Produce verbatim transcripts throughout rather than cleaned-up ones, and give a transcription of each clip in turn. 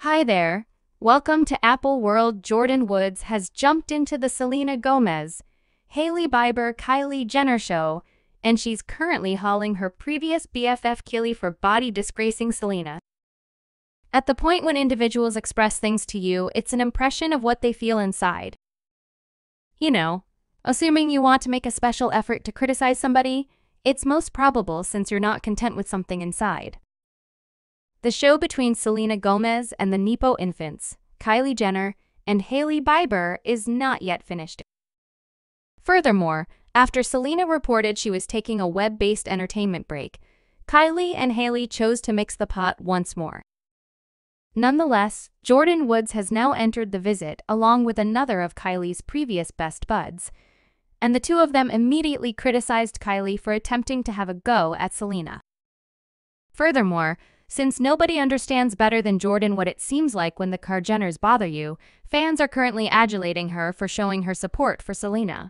Hi there. Welcome to Apple World. Jordyn Woods has jumped into the Selena Gomez-Hailey Bieber-Kylie Jenner show, and she's currently hauling her previous B F F Kylie for body disgracing Selena. At the point when individuals express things to you, it's an impression of what they feel inside. You know, assuming you want to make a special effort to criticize somebody, it's most probable since you're not content with something inside. The show between Selena Gomez and the Nepo infants, Kylie Jenner and Hailey Bieber, is not yet finished. Furthermore, after Selena reported she was taking a web-based entertainment break, Kylie and Hailey chose to mix the pot once more. Nonetheless, Jordyn Woods has now entered the visit along with another of Kylie's previous best buds, and the two of them immediately criticized Kylie for attempting to have a go at Selena. Furthermore, since nobody understands better than Jordyn what it seems like when the Kar-Jenners bother you, fans are currently adulating her for showing her support for Selena.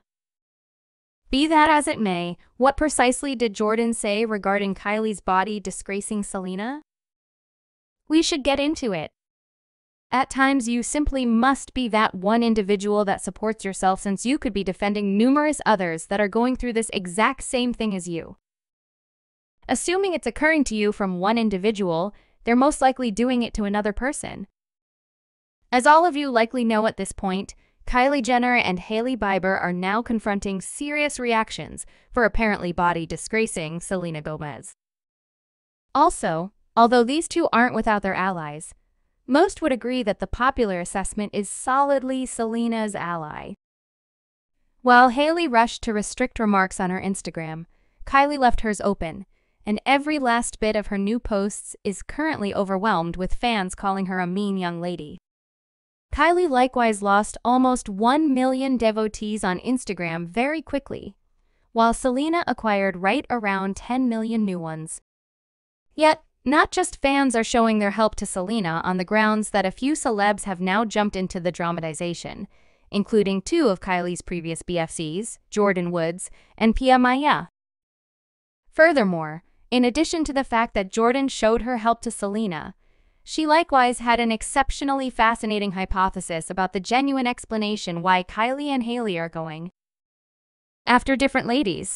Be that as it may, what precisely did Jordyn say regarding Kylie's body disgracing Selena? We should get into it. At times, you simply must be that one individual that supports yourself, since you could be defending numerous others that are going through this exact same thing as you. Assuming it's occurring to you from one individual, they're most likely doing it to another person. As all of you likely know at this point, Kylie Jenner and Hailey Bieber are now confronting serious reactions for apparently body disgracing Selena Gomez. Also, although these two aren't without their allies, most would agree that the popular assessment is solidly Selena's ally. While Hailey rushed to restrict remarks on her Instagram, Kylie left hers open, and every last bit of her new posts is currently overwhelmed with fans calling her a mean young lady. Kylie likewise lost almost one million devotees on Instagram very quickly, while Selena acquired right around ten million new ones. Yet, not just fans are showing their help to Selena on the grounds that a few celebs have now jumped into the dramatization, including two of Kylie's previous B F Cs, Jordyn Woods and Pia Maya. Furthermore, in addition to the fact that Jordyn showed her help to Selena, she likewise had an exceptionally fascinating hypothesis about the genuine explanation why Kylie and Hailey are going after different ladies.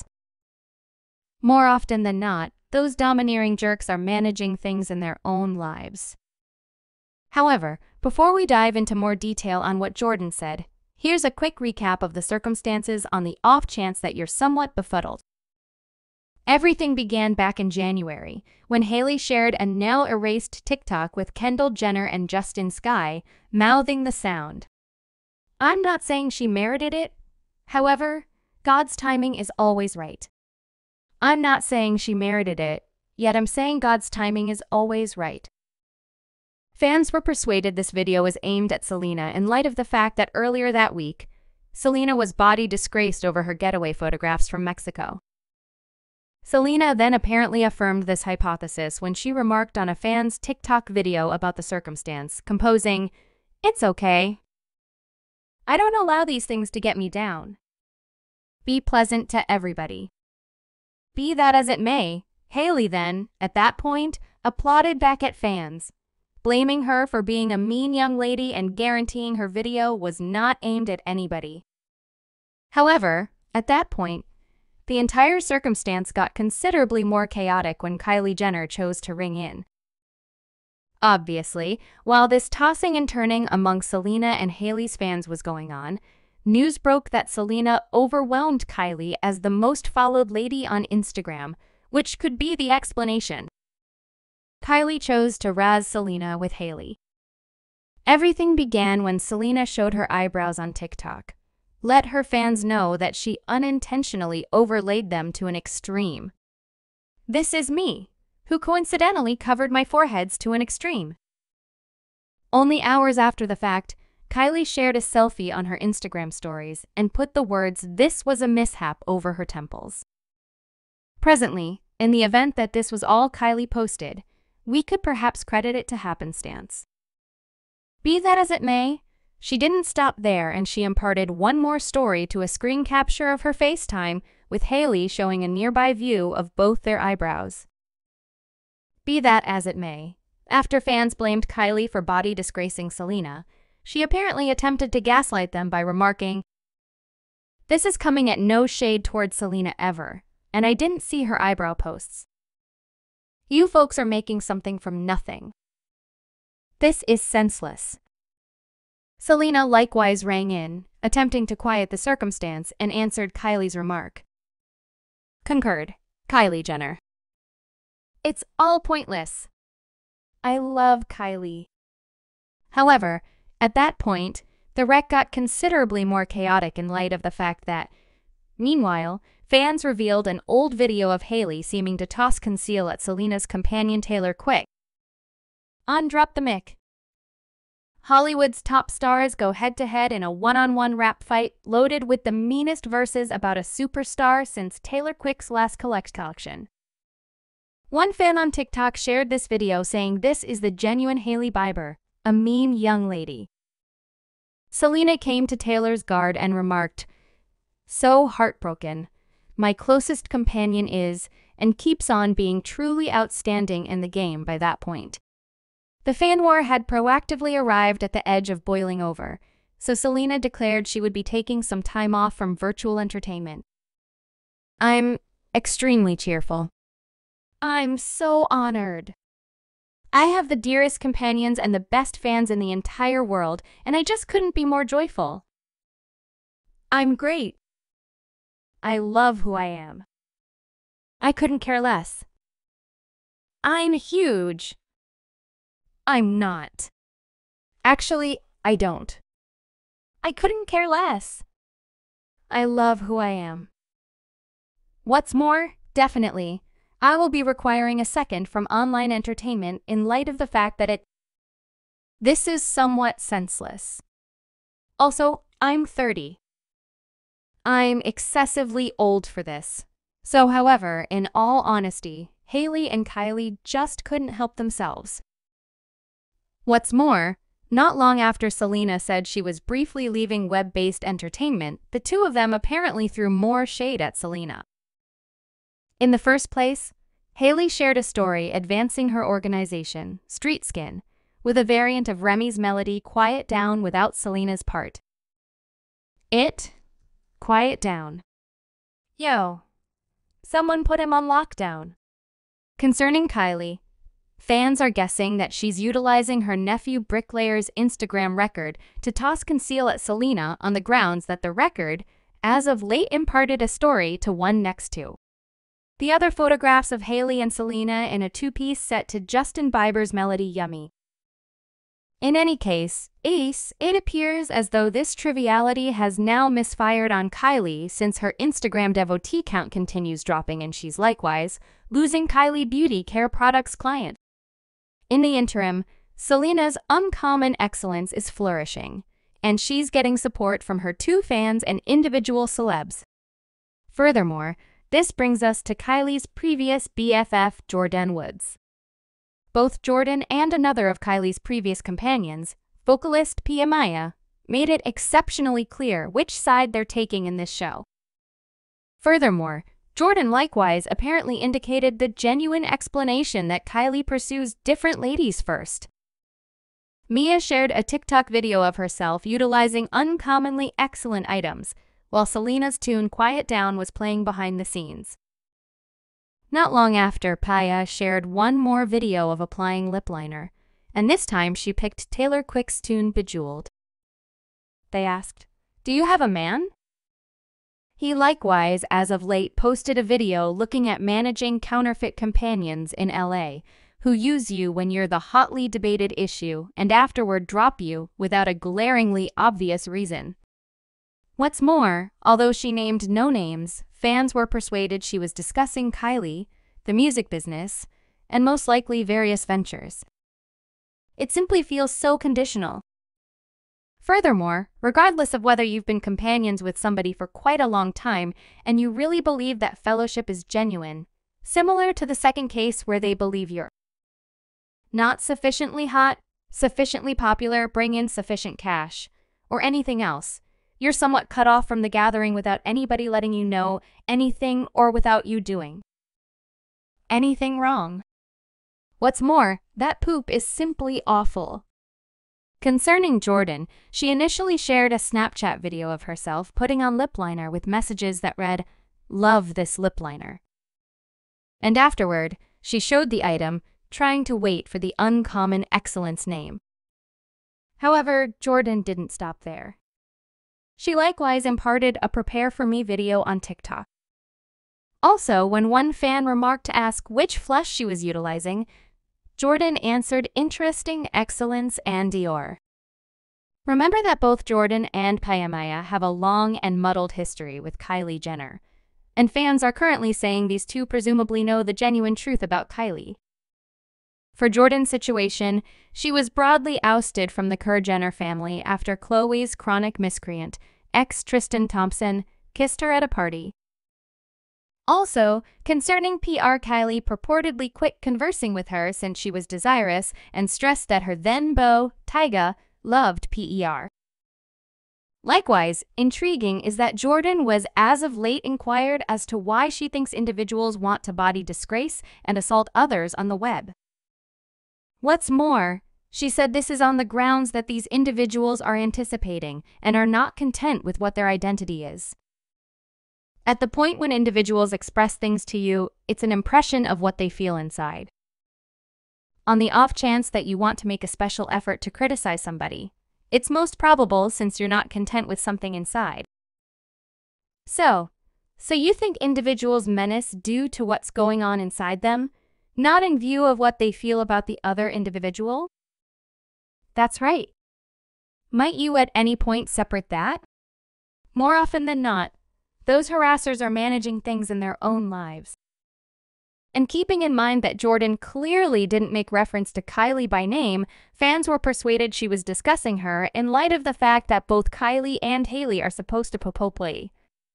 More often than not, those domineering jerks are managing things in their own lives. However, before we dive into more detail on what Jordyn said, here's a quick recap of the circumstances on the off chance that you're somewhat befuddled. Everything began back in January, when Hailey shared a now-erased TikTok with Kendall Jenner and Justin Sky, mouthing the sound. I'm not saying she merited it. However, God's timing is always right. I'm not saying she merited it, yet I'm saying God's timing is always right. Fans were persuaded this video was aimed at Selena in light of the fact that earlier that week, Selena was body disgraced over her getaway photographs from Mexico. Selena then apparently affirmed this hypothesis when she remarked on a fan's TikTok video about the circumstance, composing, "It's okay. I don't allow these things to get me down. Be pleasant to everybody." Be that as it may, Hailey then, at that point, applauded back at fans, blaming her for being a mean young lady and guaranteeing her video was not aimed at anybody. However, at that point, the entire circumstance got considerably more chaotic when Kylie Jenner chose to ring in. Obviously, while this tossing and turning among Selena and Hailey's fans was going on, news broke that Selena overwhelmed Kylie as the most followed lady on Instagram, which could be the explanation. Kylie chose to razz Selena with Hailey. Everything began when Selena showed her eyebrows on TikTok. Let her fans know that she unintentionally overlaid them to an extreme. This is me, who coincidentally covered my foreheads to an extreme. Only hours after the fact, Kylie shared a selfie on her Instagram stories and put the words "this was a mishap" over her temples. Presently, in the event that this was all Kylie posted, we could perhaps credit it to happenstance. Be that as it may, she didn't stop there, and she imparted one more story to a screen capture of her FaceTime with Hailey showing a nearby view of both their eyebrows. Be that as it may, After fans blamed Kylie for body disgracing Selena, she apparently attempted to gaslight them by remarking, "This is coming at no shade towards Selena ever, and I didn't see her eyebrow posts. You folks are making something from nothing. This is senseless." Selena likewise rang in, attempting to quiet the circumstance, and answered Kylie's remark. Concurred, Kylie Jenner. "It's all pointless. I love Kylie." However, at that point, the wreck got considerably more chaotic in light of the fact that, meanwhile, fans revealed an old video of Hailey seeming to toss conceal at Selena's companion Taylor quick. On Drop the Mic. Hollywood's top stars go head-to-head in a one-on-one rap fight loaded with the meanest verses about a superstar since Taylor Quick's last collect collection. One fan on TikTok shared this video saying this is the genuine Hailey Bieber, a mean young lady. Selena came to Taylor's guard and remarked, "So heartbroken. My closest companion is, and keeps on being truly outstanding in the game by that point." The fan war had proactively arrived at the edge of boiling over, so Selena declared she would be taking some time off from virtual entertainment. "I'm extremely cheerful. I'm so honored. I have the dearest companions and the best fans in the entire world, and I just couldn't be more joyful. I'm great. I love who I am. I couldn't care less. I'm huge. I'm not. Actually, I don't. I couldn't care less. I love who I am. What's more, definitely, I will be requiring a second from online entertainment in light of the fact that it... This is somewhat senseless. Also, I'm thirty. I'm excessively old for this. So, however, in all honesty, Hailey and Kylie just couldn't help themselves. What's more, not long after Selena said she was briefly leaving web-based entertainment, the two of them apparently threw more shade at Selena. In the first place, Hailey shared a story advancing her organization, Street Skin, with a variant of Remy's melody Quiet Down without Selena's part. It, quiet down. Yo, someone put him on lockdown. Concerning Kylie, fans are guessing that she's utilizing her nephew Bricklayer's Instagram record to toss conceal at Selena on the grounds that the record, as of late, imparted a story to one next to. The other photographs of Hailey and Selena in a two-piece set to Justin Bieber's melody Yummy. In any case, Ace, it appears as though this triviality has now misfired on Kylie since her Instagram devotee count continues dropping and she's likewise losing Kylie Beauty Care Products client. In the interim, Selena's uncommon excellence is flourishing, and she's getting support from her two fans and individual celebs. Furthermore, this brings us to Kylie's previous B F F, Jordyn Woods. Both Jordyn and another of Kylie's previous companions, vocalist Pia Maya, made it exceptionally clear which side they're taking in this show. Furthermore, Jordyn likewise apparently indicated the genuine explanation that Kylie pursues different ladies first. Mia shared a TikTok video of herself utilizing uncommonly excellent items, while Selena's tune Quiet Down was playing behind the scenes. Not long after, Pia shared one more video of applying lip liner, and this time she picked Taylor Quick's tune Bejeweled. They asked, "Do you have a man?" He likewise, as of late, posted a video looking at managing counterfeit companions in L A who use you when you're the hotly debated issue and afterward drop you without a glaringly obvious reason. What's more, although she named no names, fans were persuaded she was discussing Kylie, the music business, and most likely various ventures. It simply feels so conditional. Furthermore, regardless of whether you've been companions with somebody for quite a long time and you really believe that fellowship is genuine, similar to the second case where they believe you're not sufficiently hot, sufficiently popular, bring in sufficient cash, or anything else, you're somewhat cut off from the gathering without anybody letting you know anything or without you doing anything wrong. What's more, that poop is simply awful. Concerning Jordyn, she initially shared a Snapchat video of herself putting on lip liner with messages that read, "Love this lip liner." And afterward, she showed the item, trying to wait for the uncommon excellence name. However, Jordyn didn't stop there. She likewise imparted a "Prepare for Me" video on TikTok. Also, when one fan remarked to ask which flush she was utilizing, Jordyn answered "Interesting, Excellence, and Dior." Remember that both Jordyn and Payamaya have a long and muddled history with Kylie Jenner, and fans are currently saying these two presumably know the genuine truth about Kylie. For Jordyn's situation, she was broadly ousted from the Kerr-Jenner family after Khloe's chronic miscreant, ex Tristan Thompson, kissed her at a party. Also, concerning P R, Kylie purportedly quit conversing with her since she was desirous and stressed that her then beau, Tyga, loved P R. Likewise, intriguing is that Jordyn was as of late inquired as to why she thinks individuals want to body disgrace and assault others on the web. What's more, she said this is on the grounds that these individuals are anticipating and are not content with what their identity is. At the point when individuals express things to you, it's an impression of what they feel inside. On the off chance that you want to make a special effort to criticize somebody, it's most probable since you're not content with something inside. So, so you think individuals menace due to what's going on inside them, not in view of what they feel about the other individual? That's right. Might you at any point separate that? More often than not, those harassers are managing things in their own lives. And keeping in mind that Jordyn clearly didn't make reference to Kylie by name, fans were persuaded she was discussing her in light of the fact that both Kylie and Hailey are supposed to play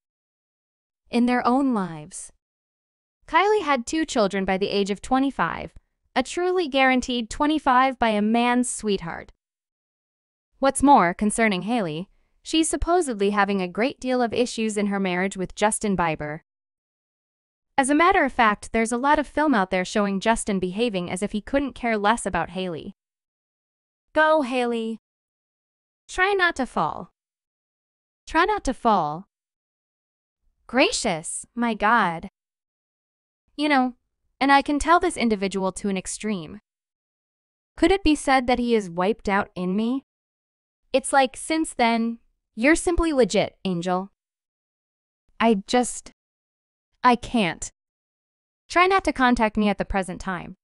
in their own lives. Kylie had two children by the age of twenty-five, a truly guaranteed twenty-five by a man's sweetheart. What's more, concerning Hailey, she's supposedly having a great deal of issues in her marriage with Justin Bieber. As a matter of fact, there's a lot of film out there showing Justin behaving as if he couldn't care less about Hailey. Go, Hailey. Try not to fall. Try not to fall. Gracious, my God. You know, and I can tell this individual to an extreme. Could it be said that he is wiped out in me? It's like, since then, you're simply legit, Angel. I just... I can't. Try not to contact me at the present time.